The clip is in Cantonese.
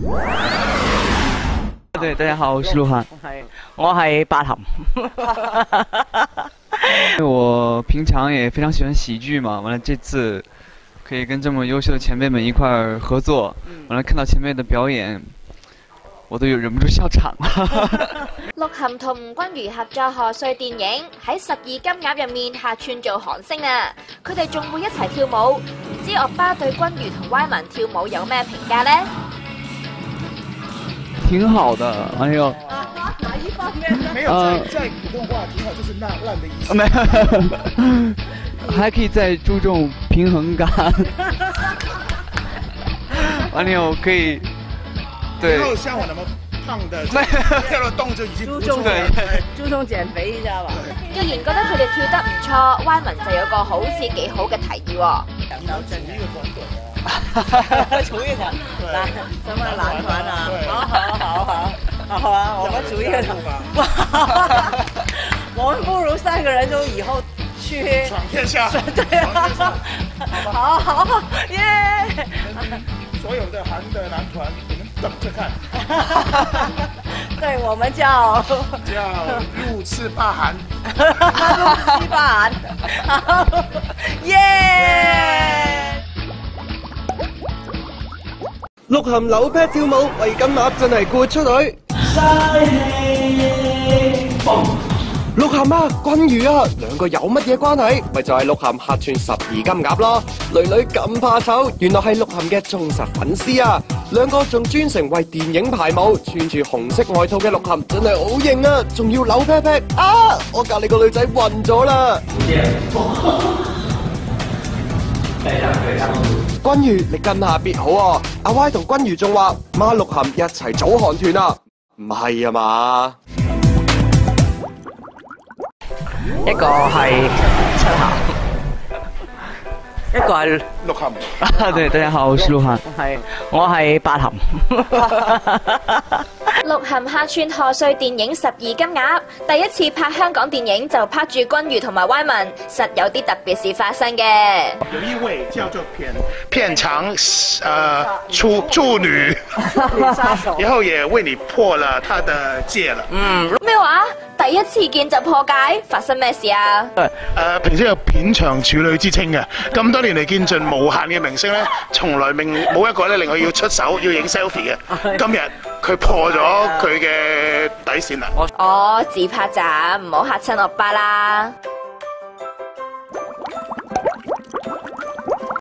对，大家好，我是鹿晗。我係八含。我平常也非常喜欢喜剧嘛，完了这次可以跟这么优秀的前辈们一块儿合作，完了看到前辈的表演，我都有忍不住笑場。 鹿晗同吳君如合作賀歲電影，喺12金鴨入面客串做韓星啊！佢哋仲會一齊跳舞，唔知惡巴對君如同歪文跳舞有咩評價呢？ 挺好的，哎呦。 哪一方面呢？没有，在普通话挺好，就是烂的意思。 没有，还可以再注重平衡感。完了以后可以，对。 以後像我那麼胖的，跳了動就已經注重減肥一下吧。 既然覺得佢哋跳得唔錯，歪文就有個好似幾好嘅提議喎。 組一個團，來，什麼男團啊？好啊，我們組一個團。我們不如3個人就以後去闖天下。 對啊，好，耶！ 所有的韓的男團，你們等着看。 對，我們叫路痴霸韓。 路痴霸韓，耶！ 鹿晗扭 pat 跳舞，為金鴨真係豁出隊。鹿晗啊，君如啊，兩個有乜嘢關係？咪就係鹿晗客串12金鴨咯。女女咁怕醜，原來係鹿晗嘅忠實粉絲啊！兩個仲專程為電影排舞，穿住紅色外套嘅鹿晗真係好型啊！仲要扭 pat pat 啊！我隔離個女仔暈咗啦。君如你跟下別好啊！阿 Y 同君如仲話孖鹿晗一齊組韓團啊，唔係啊嘛？ 一個係七含，一個係鹿晗。 對，大家好，我是鹿晗。我係八含。 鹿晗客串賀歲電影12金鴨，第一次拍香港電影就拍住君如同埋歪文，實有啲特別事發生嘅。 有一位叫做片長處女，然後也為你破了他的戒了。 咩話？第一次見就破戒，發生咩事啊？ 平時有片長處女之稱嘅，咁多年嚟見盡無限嘅明星咧，從來冇一個咧令佢要出手要影 selfie 嘅。今日佢破咗佢嘅底線啦。 哦，自拍咋，唔好嚇親惡巴啦。